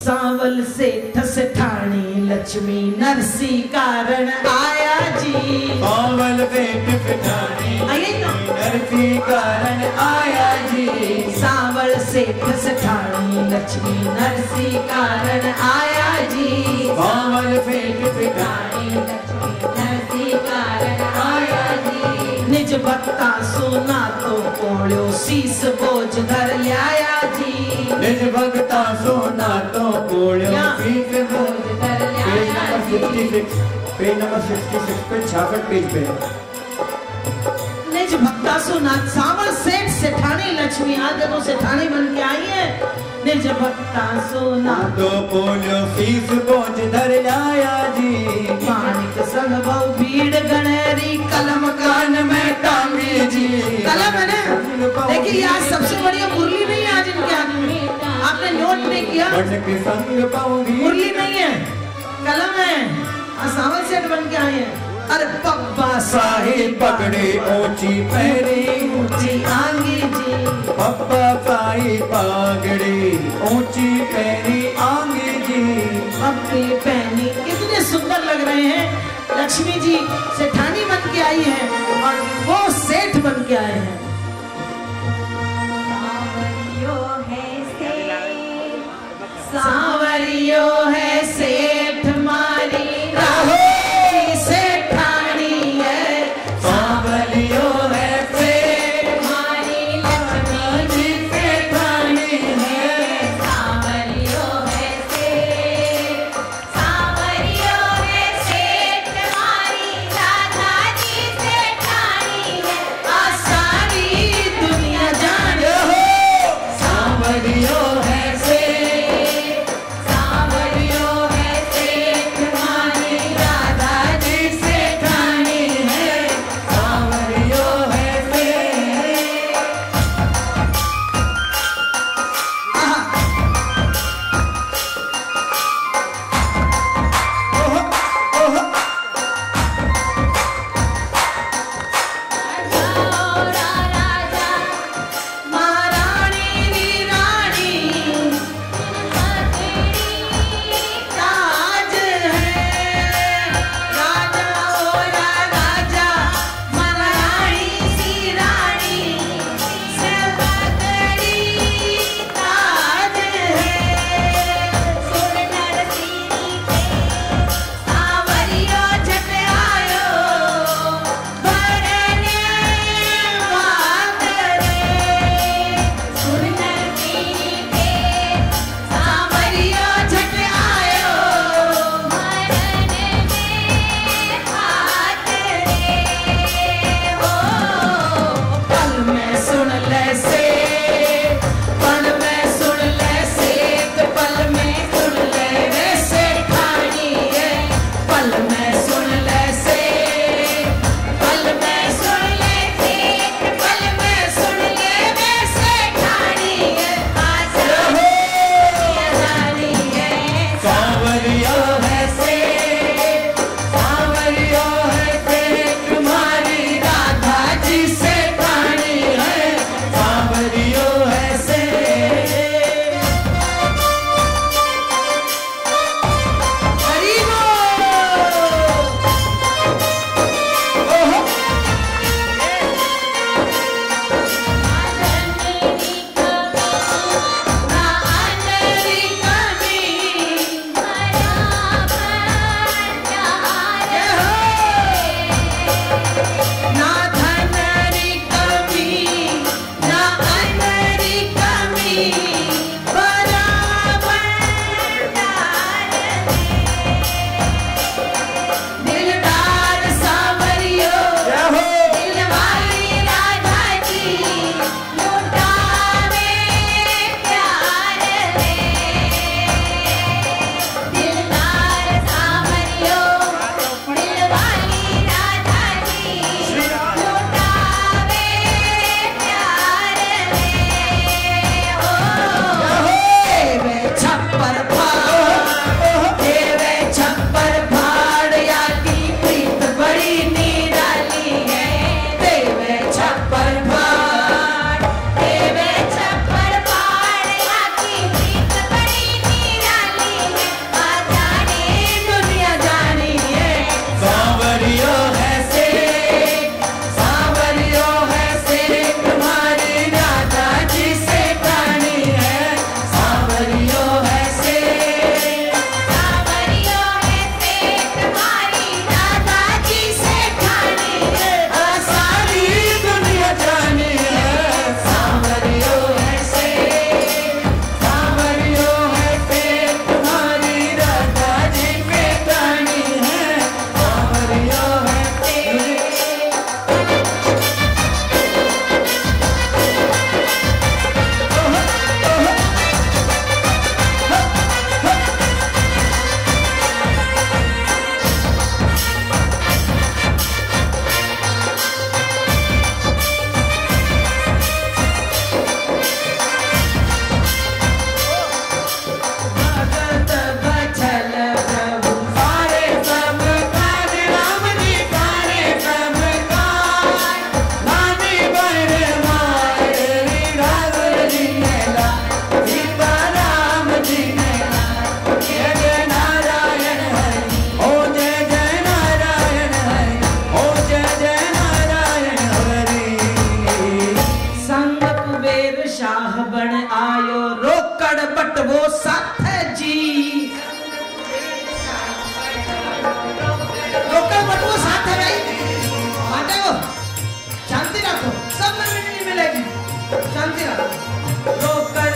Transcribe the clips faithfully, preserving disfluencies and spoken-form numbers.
सांवल सेठ सेठानी लक्ष्मी नरसी कारण आया जी। सांवल सेठ सेठानी नरसी कारण आया जी। सांवल सेठ सेठानी लक्ष्मी नरसी कारण आया जी। सांवल सेठ सेठानी लक्ष्मी नरसी कारण आया जी। निज भक्ता सोना तो कोड़ो शीस बोझ धर लाया जी। निज भक्ता सोना तो कोड़ो शीस बोझ धर लाया जी। पेज नंबर छियासठ पे छियासठ पेज पे निज भक्ता सोना सांवल सेठ सेठानी लक्ष्मी आज देखो सेठानी बन के आई है। निज भक्ता सोना तो कोड़ो शीस बोझ धर लाया जी। मानिक संग बहु भीड़ गणेरी कलम कान में टांगी जी। कलम है ना, देखिए आज सबसे बढ़िया मुरली नहीं है आज इनके हाथ में, आपने नोट नहीं किया। मुरली नहीं है, कलम है। सांवल सेठ बन के आए हैं। अरे पप्पा साहिब पगड़ी ऊंची पैरी ऊंची आंगी जी। पप्पा साहिब पगड़ी ऊंची पैरी आंगी जी। अपनी पहनी कितने सुंदर लग रहे हैं। लक्ष्मी जी सेठानी बन के आई है और वो सेठ बन के आए हैं। सांवरियो है सेठ मारी राहो सेठानी है। सांवरियो है सेठ मारी लक्ष्मी जी सेठानी है। सांवरियो है सेठ सांवरियो है सेठ मारी राधा जी सेठानी है। आ सारी दुनिया जाने हो सांवरियो है सेठ साथ है जी, लोकल बटुओं साथ है भाई, बाटे वो शांति रखो, सब में मिलनी मिलेगी, शांति रखो। लोकल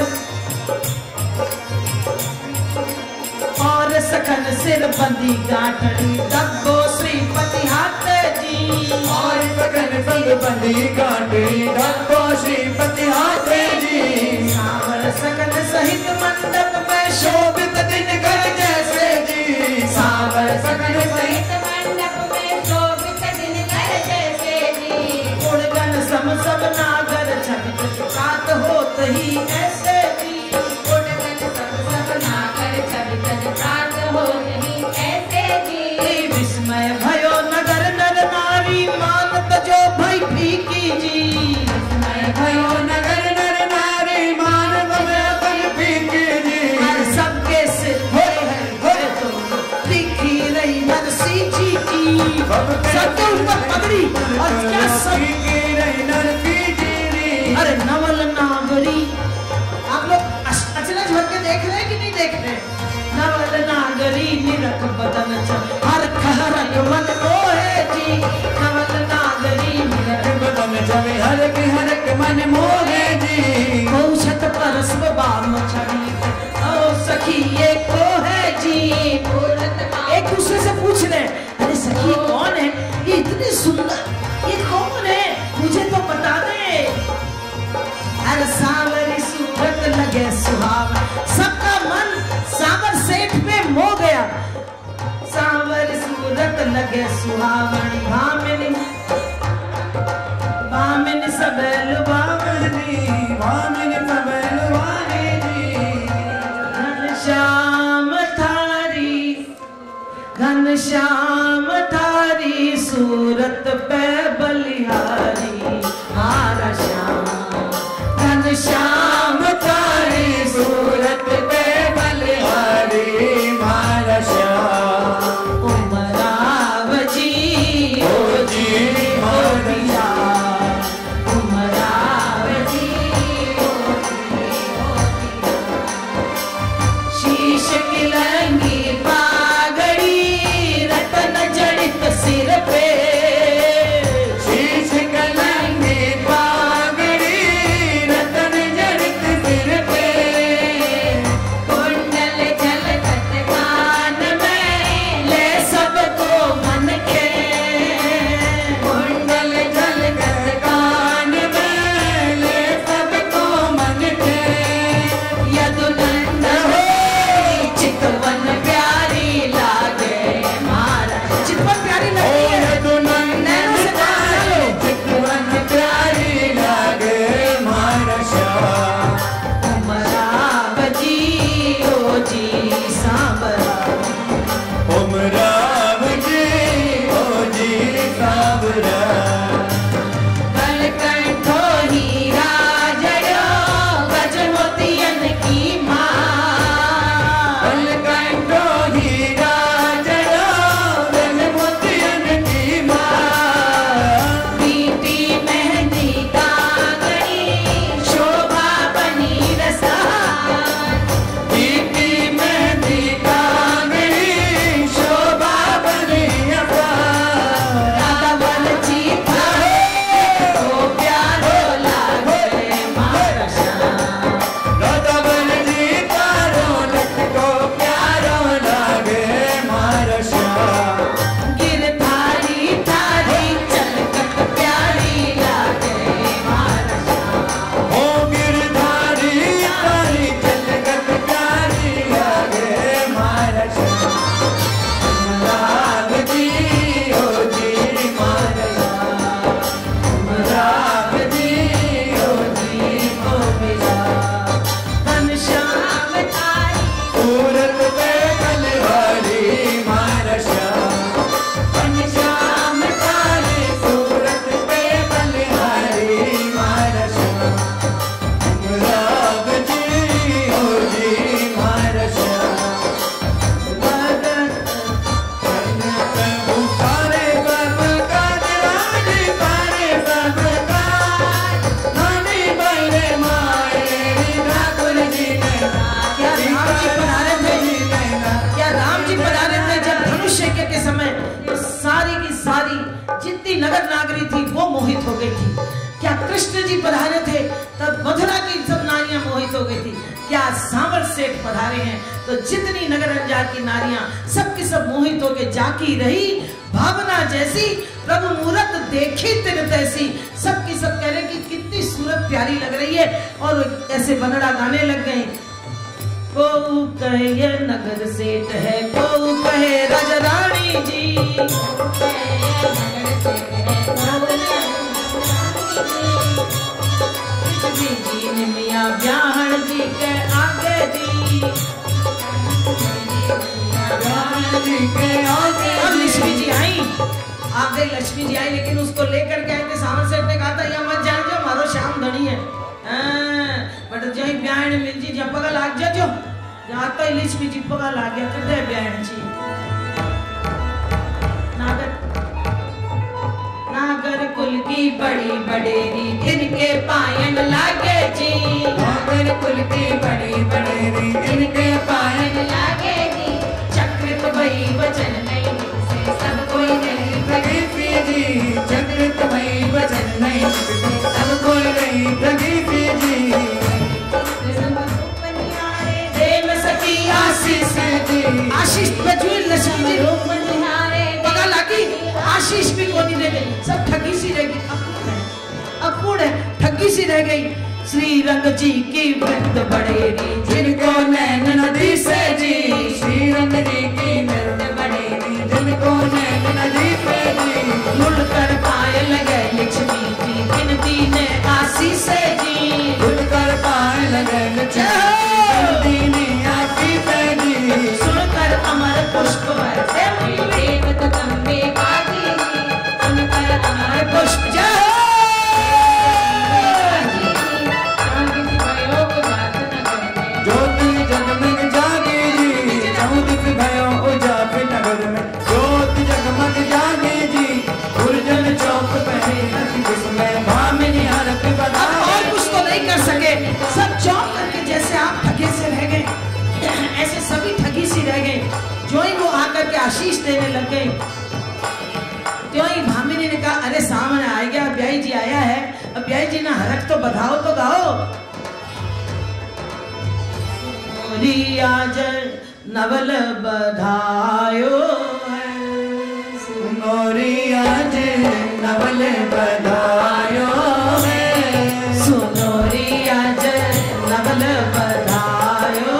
और सखन सिर बंदी गांठड़ी डब्बो श्रीपति हाथ जी, और सखन सिर बंदी गांठड़ी डब्बो श्रीपति हाथ जी। सावर सकन सहित मंडप में शोभित दिन कर जैसे जी, सावर सकन सहित मंडप में शोभित दिन कर जैसे जी। गुणगण सम सब नागर छवि सात होत ही ऐसे जी, गुणगण सम सब नागर छवि सात होत ही ऐसे जी। विस्मय भयो नगर नर नारी मानत जो भई फीकी जी, विस्मय भयो नगर नर नारी मानत जो फीकी जी। हर सबके सिर है तो लिखी रही नरसी जी की, सबके ऊपर पगड़ी और क्या सब रही नरसी जी। अरे नवल नागरी, आप लोग अचरज भर के देख रहे हैं कि नहीं देख रहे? नवल नागरी निरख बदन चल हर खहरक मन मोहे जी, नवल नागरी निरख बदन चल हर हरक मन मोहे जी। औषध परस्व बाम छड़ी ओ सखी ये को है जी, एक दूसरे से पूछ रहे अरे सखी कौन है ये इतनी सुंदर, ये कौन है मुझे तो बता दे। अरे सावरी सूरत लगे सुहावा, सबका मन सावर सेठ पे मो गया। सावर सूरत लगे सुहावनी भामिनी, भामिनी सबेल भामिनी, भामिनी सबेल भामिनी। घनश्याम थारी, घनश्याम थारी सूरत पे बलिहारी, हारा श्याम घनश्याम थारी सूरत पे बलिहारी, मारा श्याम। उमराव जी ओ जी मोरिया, उमराव जी ओ जी मोरिया। शीश गिलंगी पागड़ी रतन जड़ित सिर पे, शीश गिलंगी पागड़ी रतन जड़ित सिर पे। कुंडल झलकत कान में ले सबको मन के, कुंडल झलकत कान में ले सबको मन के। यदुनंद हो चितवन प्यारी लागे, मारा चितवन प्यारी लगती है। नगर नागरी थी वो मोहित हो गई थी। क्या कृष्ण जी पधारे थे तब मथुरा की सब नारियां मोहित हो गई थी। क्या सांवर सेठ पधारे हैं तो जितनी नगर अंजार की नारियां सबकी सब मोहित होके जाकी रही। भावना जैसी प्रभु मूरत देखी तिन तैसी, सबकी सब कह रहे कि कितनी सूरत प्यारी लग रही है और ऐसे बनड़ा गाने लग गए। को कहे ये नगर सेठ है, को कहे राजा रानी जी, जी निमिया ब्याहन जी के आगे जी, ब्याहन जी के आगे। अब लक्ष्मी जी आई, आ गई लक्ष्मी जी आई, लेकिन उसको लेकर के आए थे। सांवर सेठ ने कहा था या मत जान जो मारो श्याम धनी है, बट जही ब्याहन मिल जी जब पगा लाग जा जो जाता ही लक्ष्मी जी पगा लाग गया कर दे ब्याहन जी। नागर नागर कुल की बड़ी बडेरी इनके पायन लागे जी, नागर कुल की बड़ी बडेरी इनके पायन लागे जी। चक्रित वही वचन नहीं से सब कोई नहीं प्रगति जी, चक्रित वही वचन नहीं सब कोई नहीं प्रगति जी। देव सखी आशीष जी, आशीष बजुए लक्ष्मी जी रूप निहारे पगा लागी, आशीष भी कोनी दे गई, सब ठगी सी रह गई। अकूड़ है ठगी सी रह गई। श्री रंग जी की वृंद बड़ेरी जिनको नैन नदी से जी, श्री रंग जी की वृंद बड़ेरी जिनको नैन नदी से जी। मुड़कर पाए लगे लक्ष्मी जी गिनती ने आशीष से जी, मुड़कर पाए लगे लक्ष्मी ने आशीष से जी। सुनकर अमर पुष्प बरसे देवत तंबे बाजी, सुनकर अमर पुष्प जय ज्योति जगमग जागे जी, चौदिक भयो उजाप नगर में ज्योति जगमग जागे जी। गुरजन चौक पहले जिसमें भामिनी हरक बना। और कुछ तो नहीं कर सके, सब चौक करके जैसे आप ठगे से रह गए ऐसे सभी ठगी सी रह गए। जो ही वो आकर के आशीष देने लग गए त्यों ही भामिनी ने कहा अरे सामने आ गया ब्याई जी आया है, अब ब्याई जी ना हरक तो बधाओ तो गाओ। आज नवल बधायो है, सुनोरी आज नवल बधायो है, सुनोरी आज नवल बधायो,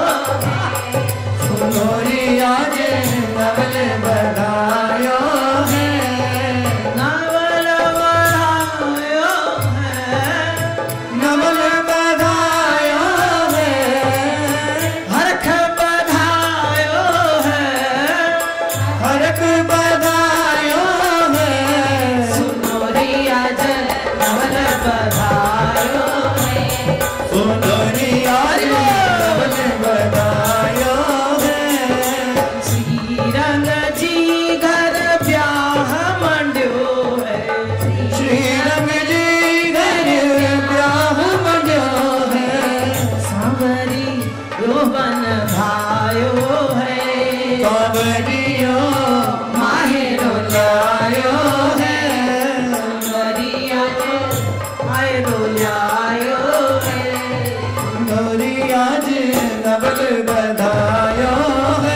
सुनोरी आज नवल बधायो है, नवल बधायो है, नवल बधायो है, हरख बधायो है, हरख बधायो है, सुनोरी आज नवल बधायो है, सुनोरी आज नवल बधायो है। श्री रंग जी घर ब्याह मंड्यो है, श्री रंग जी घर ब्याह मंड्यो है, सांवरी रोबन भायो है, सांवरियो माहेरो लायो है, सांवरिया माहेरो लायो है, सांवरी आज नवल बधायो है।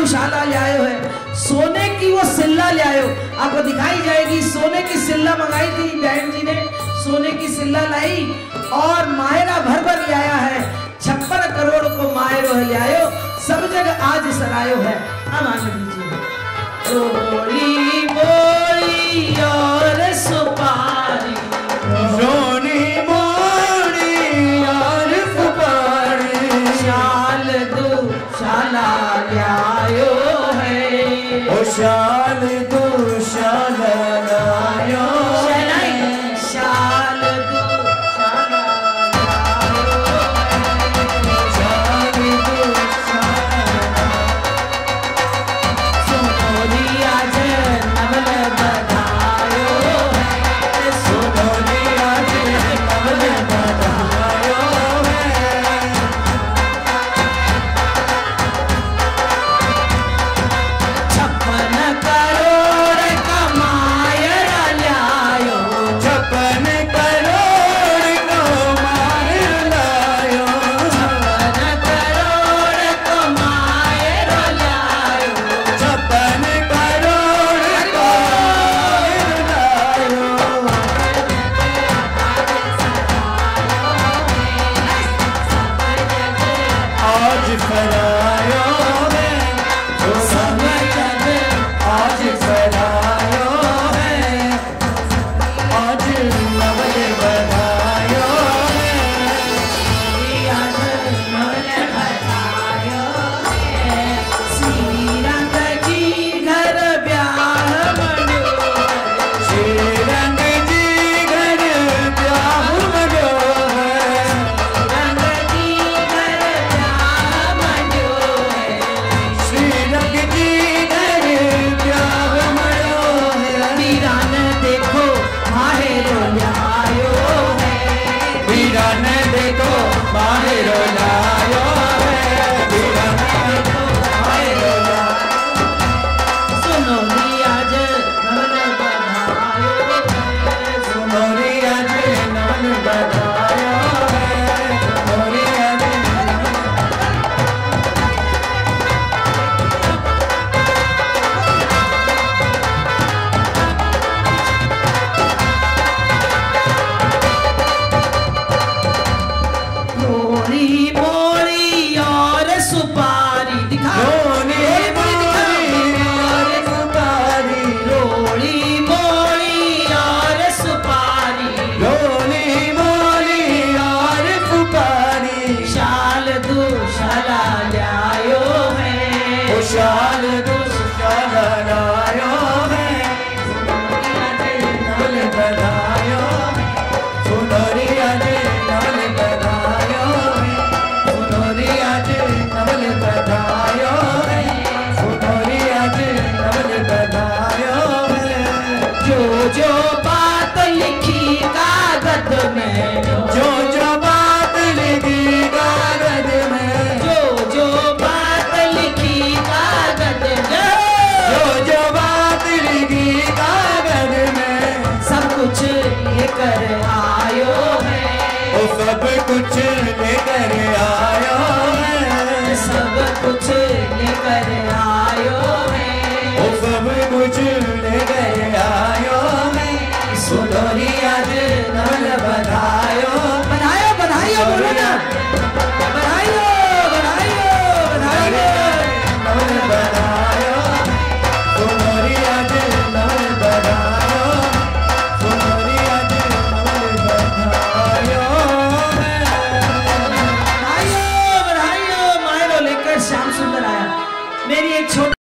दुशाला ले आयो है, सोने की वो सिल्ला ले आयो। आपको दिखाई जाएगी सोने की सिल्ला मंगाई थी बहन जी ने, सोने की सिल्ला लाई और मायरा भर भर ले आया है। छप्पन करोड़ को मायरो ले आयो, सब जगह आज सरायो है। अब आगे दीजिए। रोड़ी बोड़ी और सुपारी, रोड़ी बोड़ी और सुपारी, शाल दो शाला लायो है, ओ शाल दो शाला लायो है, शाल दो शाला लायो है, शाल दो शाला। सोनोरी आज नवल बधायो है, सोनोरी आज नवल बधायो है, छप्पन करोड़ कमायर लायो, छप्पन करोड़ कमायर लायो, छप्पन करोड़ कमायर लायो, छप्पन करोड़ कमायर लायो। आज फरायो है, जो सब जग आज फरायो है, आज नवल बधायो है, आज नवल बधायो है, श्री रंग जी घर ब्याह मण्यो, श्री रंग जी घर ब्याह मण्यो है, रंग जी घर ब्याह मण्यो है, श्री रंग जी घर ब्याह मण्यो है, वीरान देखो माहेरो लायो है, वीरान देखो माहेरो लायो है, वीरान देखो माहेरो लायो। सुनो नी आज नवल बधायो है, सोनोरी आज नवल बधायो है, सोनोरी आज नवल। रोड़ी मोड़ी और सुपारी दिखाओ, रोड़ी मोड़ी और सुपारी, रोड़ी मोड़ी और सुपारी, रोड़ी मोड़ी और सुपारी, शाल दो शाला लायो है, ओ शाल दो शाला लायो है, नवल बधायो है, सोनोरी आज नवल बधायो है, सोनोरी आज नवल बधायो है, सोनोरी आज नवल बधायो है। जो जो बात लिखी कागज में, जो जो बात लिखी कागज में, जो जो बात लिखी कागज में, जो जो बात लिखी कागज में, सब कुछ लेकर आयो है, वो सब कुछ